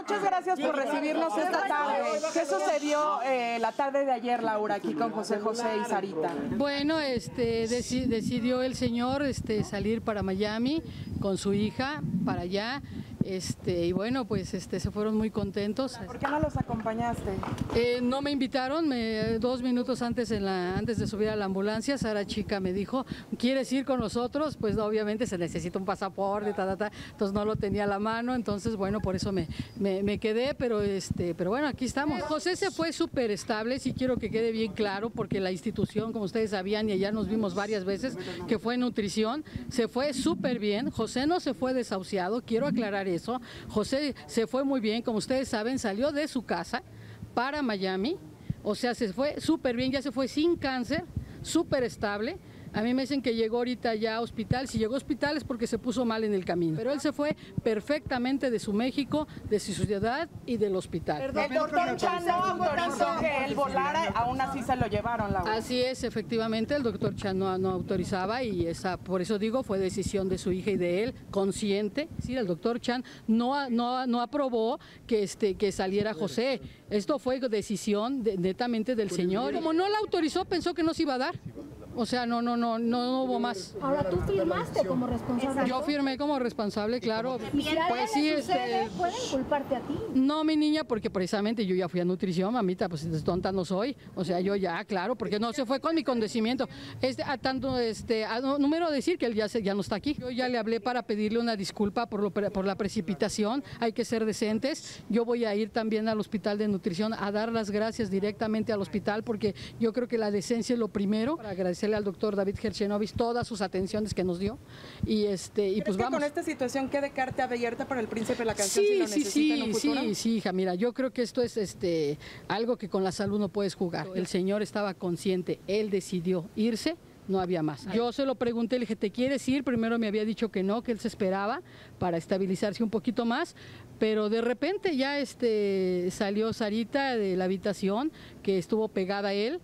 Muchas gracias por recibirnos esta tarde. ¿Qué sucedió la tarde de ayer, Laura, aquí con José José y Sarita? Bueno, decidió el señor salir para Miami con su hija, para allá. Y bueno, pues se fueron muy contentos. ¿Por qué no los acompañaste? No me invitaron, 2 minutos antes de subir a la ambulancia, Sara Chica me dijo, ¿quieres ir con nosotros? Pues obviamente se necesita un pasaporte, entonces no lo tenía a la mano, entonces bueno, por eso me quedé, pero bueno, aquí estamos. José se fue súper estable, sí quiero que quede bien claro, porque la institución, como ustedes sabían, y allá nos vimos varias veces, que fue nutrición, se fue súper bien. José no se fue desahuciado, quiero aclarar eso. José se fue muy bien, como ustedes saben, salió de su casa para Miami, o sea, se fue súper bien, ya se fue sin cáncer, súper estable. A mí me dicen que llegó ahorita ya a hospital. Si llegó a hospital es porque se puso mal en el camino. Pero él se fue perfectamente de su México, de su ciudad y del hospital. El doctor Chan no autorizó que él volara, aún así se lo llevaron, Laura. Así es, efectivamente, el doctor Chan no autorizaba y por eso digo, fue decisión de su hija y de él, consciente. Sí, el doctor Chan no aprobó que saliera José. Esto fue decisión netamente del señor. Como no la autorizó, pensó que no se iba a dar. O sea, no hubo más. Ahora tú firmaste como responsable. Yo firmé como responsable, claro. Y si pues sí, pueden culparte a ti. No, mi niña, porque precisamente yo ya fui a nutrición, mamita, pues tonta no soy. O sea, yo ya, claro, porque no se fue con mi condecimiento. Número decir que él ya no está aquí. Yo ya le hablé para pedirle una disculpa por la precipitación. Hay que ser decentes. Yo voy a ir también al hospital de nutrición a dar las gracias directamente al hospital, porque yo creo que la decencia es lo primero. Para agradecerle al doctor David Hershenovis todas sus atenciones que nos dio. Y pues vamos. Con esta situación quede carta abierta para el príncipe de la canción si lo necesita en un futuro? Sí, hija, mira, yo creo que esto es algo que con la salud no puedes jugar. El señor estaba consciente, él decidió irse. No había más. Yo se lo pregunté, le dije, ¿te quieres ir? Primero me había dicho que no, que él se esperaba para estabilizarse un poquito más, pero de repente ya salió Sarita de la habitación, que estuvo pegada a él,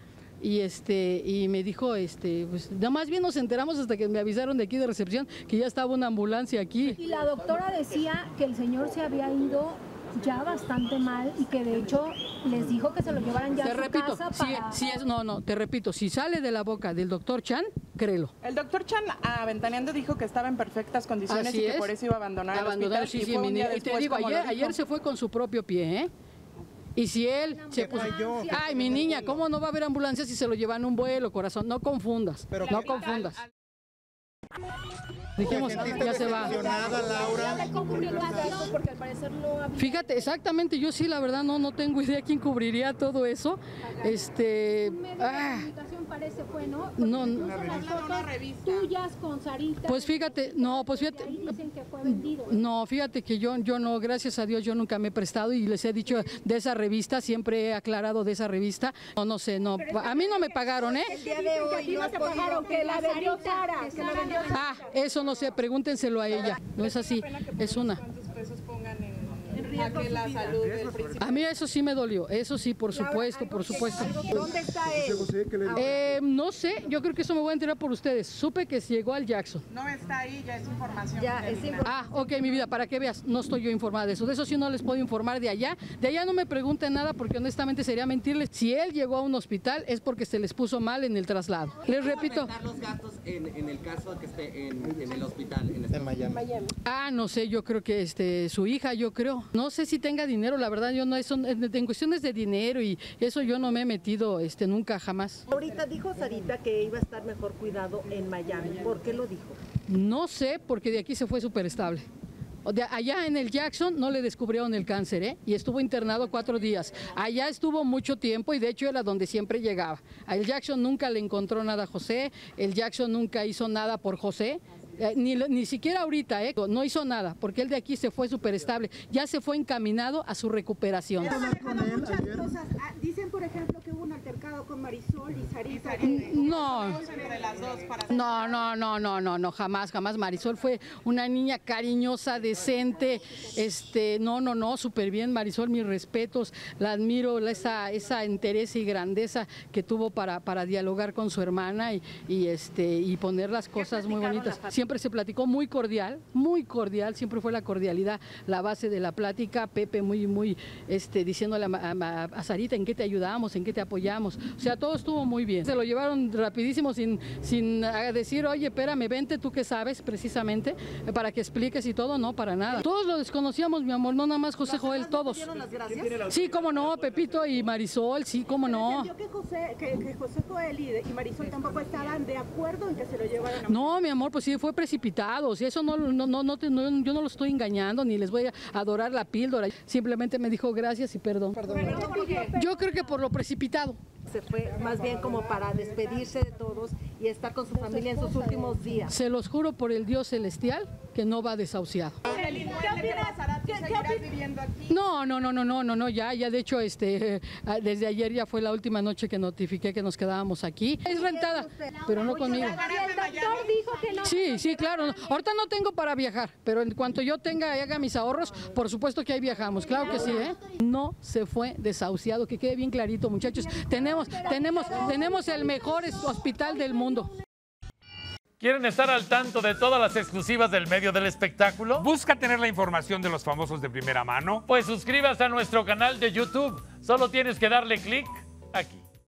y me dijo, pues nada más bien nos enteramos hasta que me avisaron de aquí de recepción que ya estaba una ambulancia aquí. Y la doctora decía que el señor se había ido ya bastante mal y que de hecho les dijo que se lo llevaran ya a su casa para... Te repito, si sale de la boca del doctor Chan, créelo. El doctor Chan, aventaneando, dijo que estaba en perfectas condiciones y que por eso iba a abandonar el hospital. Sí, mi niña. Y te digo, ayer se fue con su propio pie, ¿eh? Y si él se puso... Ay, mi niña, ¿cómo no va a haber ambulancia si se lo llevan en un vuelo, corazón? No confundas, no confundas. Dijimos, ya se va. Fíjate, exactamente, yo sí, la verdad, no tengo idea quién cubriría todo eso. Parece fue, ¿no? No, tuyas con Sarita. Pues fíjate, Dicen que fue vendido. No, fíjate que yo no, gracias a Dios, yo nunca me he prestado y les he dicho de esa revista, siempre he aclarado de esa revista. No sé, a mí no me pagaron, ¿eh? El día de hoy no te pagaron, que la vendió Sara. Eso no sé, pregúntenselo a ella. No es así, es una. A que la salud del príncipe. A mí eso sí me dolió, eso sí, por supuesto. ¿Dónde está él? No sé, yo creo que eso me voy a enterar por ustedes. Supe que llegó al Jackson. No está ahí, ya es información. Ok, mi vida, para que veas, no estoy yo informada de eso. De eso sí no les puedo informar de allá. De allá no me pregunten nada porque honestamente sería mentirles. Si él llegó a un hospital es porque se les puso mal en el traslado. Les repito. Los gastos en el caso que esté en el hospital en Miami. No sé, yo creo que su hija, yo creo. No sé si tenga dinero, la verdad, yo no, eso, en cuestiones de dinero y eso yo no me he metido nunca, jamás. Ahorita dijo Sarita que iba a estar mejor cuidado en Miami. ¿Por qué lo dijo? No sé, porque de aquí se fue súper estable. Allá en el Jackson no le descubrieron el cáncer, ¿eh? Y estuvo internado 4 días. Allá estuvo mucho tiempo y de hecho era donde siempre llegaba. A el Jackson nunca le encontró nada a José, el Jackson nunca hizo nada por José. Ni siquiera ahorita, no hizo nada, porque él de aquí se fue súper estable, ya se fue encaminado a su recuperación. Dicen, por ejemplo, que hubo un altercado con Marisol y Sarita. No, jamás. Marisol fue una niña cariñosa, decente, súper bien, Marisol, mis respetos, la admiro, esa entereza y grandeza que tuvo para dialogar con su hermana y poner las cosas muy bonitas. siempre se platicó muy cordial, siempre fue la cordialidad la base de la plática. Pepe muy diciéndole a Sarita en qué te ayudamos, en qué te apoyamos. O sea, todo estuvo muy bien. Se lo llevaron rapidísimo sin decir, oye, espérame, vente, tú que sabes precisamente, para que expliques y todo, no, para nada. Todos lo desconocíamos, mi amor, no nada más José Joel, todos. Sí, cómo no, Pepito y Marisol, sí, cómo no. ¿Entendió que José Joel y Marisol tampoco estaban de acuerdo en que se lo llevaran a... No, mi amor, pues sí, fue precipitado. O sea, eso yo no lo estoy engañando, ni les voy a adorar la píldora. Simplemente me dijo gracias y perdón. Yo creo que por lo precipitado. Se fue más bien como para despedirse de todos y estar con su familia en sus últimos días. Se los juro por el Dios celestial que no va desahuciado. ¿Seguirás viviendo aquí? No, ya de hecho desde ayer ya fue la última noche que notifiqué que nos quedábamos aquí. Es rentada, pero no conmigo. El doctor dijo que no. Sí, claro. Ahorita no tengo para viajar, pero en cuanto yo tenga y haga mis ahorros, por supuesto que ahí viajamos. Claro que sí, ¿eh? No se fue desahuciado, que quede bien clarito, muchachos. Tenemos el mejor hospital del mundo. ¿Quieren estar al tanto de todas las exclusivas del medio del espectáculo? ¿Busca tener la información de los famosos de primera mano? Pues suscríbase a nuestro canal de YouTube. Solo tienes que darle clic aquí.